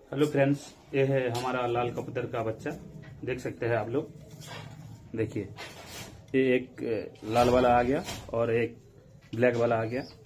Hello friends, ये है हमारा लाल कबूतर का बच्चा। देख सकते हैं आप लोग। देखिए, ये एक लाल वाला आ गया और एक ब्लैक वाला आ गया।